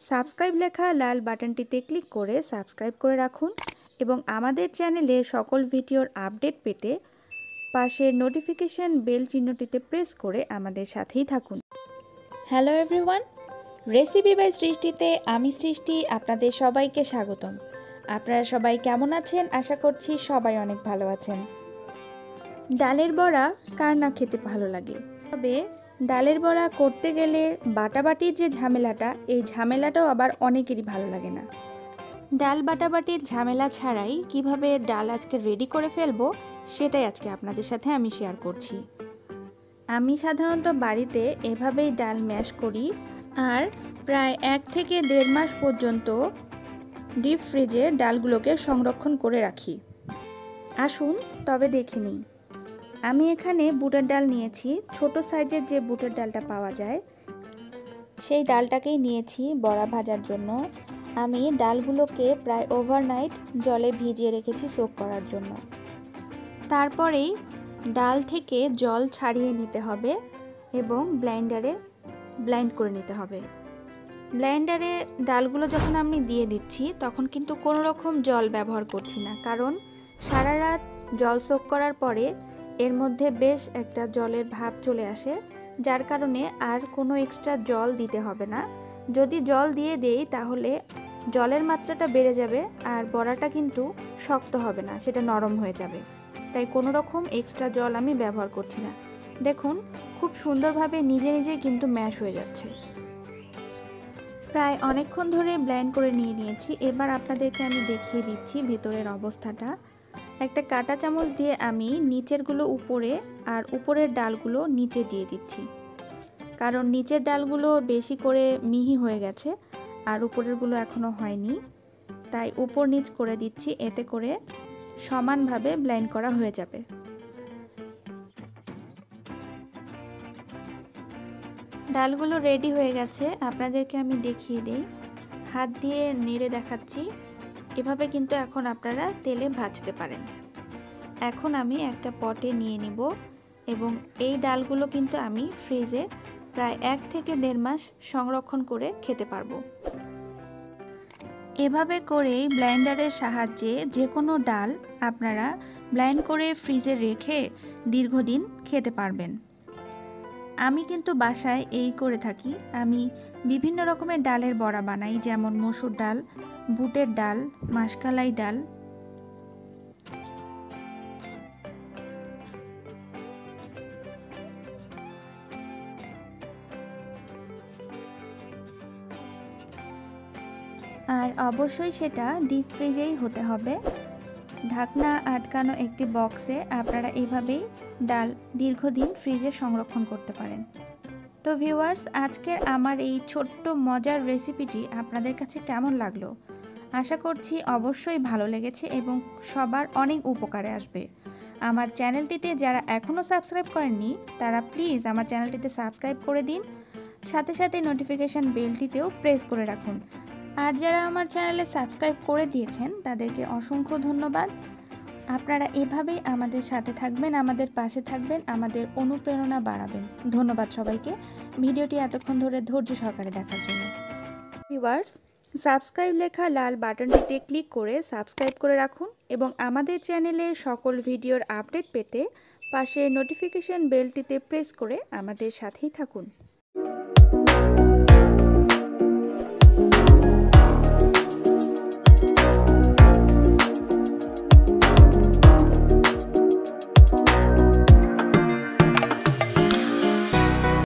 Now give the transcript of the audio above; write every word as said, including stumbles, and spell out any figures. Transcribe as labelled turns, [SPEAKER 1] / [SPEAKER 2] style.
[SPEAKER 1] Subscribe লেখা লাল বাটনটিতে click করে subscribe করে রাখুন এবং আমাদের চ্যানেলে সকল ভিডিওর আপডেট পেতে পাশের নোটিফিকেশন বেল চিহ্নটিতে প্রেস করে আমাদের সাথেই থাকুন। হ্যালো এভরিওয়ান, রেসিপি বাই সৃষ্টিতে আমি সৃষ্টি আপনাদের সবাইকে স্বাগতম। আপনারা সবাই কেমন আছেন? আশা করছি সবাই অনেক ভালো আছেন। ডালের বড়া কার না খেতে ভালো লাগে, তবে ডালের বড়া করতে গেলে বাটাবাটির যে ঝামেলাটা, এই ঝামেলাটাও আবার অনেকেরই ভালো লাগে না। ডাল বাটাবাটির ঝামেলা ছাড়াই কিভাবে ডাল আজকে রেডি করে ফেলবো সেটাই আজকে আপনাদের সাথে আমি শেয়ার করছি। আমি সাধারণত বাড়িতে এভাবেই ডাল ম্যাশ করি আর প্রায় এক থেকে দেড় মাস পর্যন্ত ডিপ ফ্রিজে ডালগুলোকে সংরক্ষণ করে রাখি। আসুন তবে দেখে নিই। আমি এখানে বুটের ডাল নিয়েছি, ছোট সাইজের যে বুটের ডালটা পাওয়া যায় সেই ডালটাকেই নিয়েছি বড়া ভাজার জন্য। আমি ডালগুলোকে প্রায় ওভারনাইট জলে ভিজিয়ে রেখেছি সোক করার জন্য। তারপরেই ডাল থেকে জল ছাড়িয়ে নিতে হবে এবং ব্লেন্ডারে ব্লেন্ড করে নিতে হবে। ব্লেন্ডারে ডালগুলো যখন আমি দিয়ে দিচ্ছি তখন কিন্তু কোনো রকম জল ব্যবহার করছি না, কারণ সারা রাত জল সোক করার পরে এর মধ্যে বেশ একটা জলের ভাব চলে আসে, যার কারণে আর কোনো এক্সট্রা জল দিতে হবে না। যদি জল দিয়ে দেই তাহলে জলের মাত্রাটা বেড়ে যাবে আর বড়াটা কিন্তু শক্ত হবে না, সেটা নরম হয়ে যাবে। তাই কোনো রকম এক্সট্রা জল আমি ব্যবহার করছি না। দেখুন খুব সুন্দরভাবে নিজে নিজে কিন্তু ম্যাশ হয়ে যাচ্ছে। প্রায় অনেকক্ষণ ধরে ব্লেন্ড করে নিয়ে নিয়েছি। এবার আপনাদেরকে আমি দেখিয়ে দিচ্ছি ভেতরের অবস্থাটা। একটা কাঁটা চামচ দিয়ে আমি নিচেরগুলো উপরে আর উপরের ডালগুলো নিচে দিয়ে দিচ্ছি, কারণ নিচের ডালগুলো বেশি করে মিহি হয়ে গেছে আর উপরেরগুলো এখনও হয়নি, তাই উপর নিচ করে দিচ্ছি, এতে করে সমানভাবে ব্লেন্ড করা হয়ে যাবে। ডালগুলো রেডি হয়ে গেছে, আপনাদেরকে আমি দেখিয়ে দিই। হাত দিয়ে নেড়ে দেখাচ্ছি। এভাবে কিন্তু এখন আপনারা তেলে ভাজতে পারেন। এখন আমি একটা পটে নিয়ে নিব এবং এই ডালগুলো কিন্তু আমি ফ্রিজে প্রায় এক থেকে দেড় মাস সংরক্ষণ করে খেতে পারবো। এভাবে করেই ব্লেন্ডারের সাহায্যে যে কোনো ডাল আপনারা ব্লেন্ড করে ফ্রিজে রেখে দীর্ঘদিন খেতে পারবেন। আমি কিন্তু বাসায় এই করে থাকি। আমি বিভিন্ন রকমের ডালের বড়া বানাই, যেমন মসুর ডাল, বুটের ডাল, মাসকালাই ডাল। আর অবশ্যই সেটা ডিপ ফ্রিজেই হতে হবে। ঢাকনা আটকানো একটি বক্সে আপনারা এইভাবেই ডাল দীর্ঘদিন ফ্রিজে সংরক্ষণ করতে পারেন। তো ভিউয়ার্স, আজকের আমার এই ছোট্ট মজার রেসিপিটি আপনাদের কাছে কেমন লাগলো? আশা করছি অবশ্যই ভালো লেগেছে এবং সবার অনেক উপকারে আসবে। আমার চ্যানেলটিতে যারা এখনও সাবস্ক্রাইব করেননি তারা প্লিজ আমার চ্যানেলটিতে সাবস্ক্রাইব করে দিন, সাথে সাথে নোটিফিকেশান বেলটিতেও প্রেস করে রাখুন। আর যারা আমার চ্যানেলে সাবস্ক্রাইব করে দিয়েছেন তাদেরকে অসংখ্য ধন্যবাদ। আপনারা এভাবেই আমাদের সাথে থাকবেন, আমাদের পাশে থাকবেন, আমাদের অনুপ্রেরণা বাড়াবেন। ধন্যবাদ সবাইকে ভিডিওটি এতক্ষণ ধরে ধৈর্য সহকারে দেখার জন্য। ভিউয়ার্স, সাবস্ক্রাইব লেখা লাল বাটনটিতে ক্লিক করে সাবস্ক্রাইব করে রাখুন এবং আমাদের চ্যানেলে সকল ভিডিওর আপডেট পেতে পাশে নোটিফিকেশন বেলটিতে প্রেস করে আমাদের সাথেই থাকুন।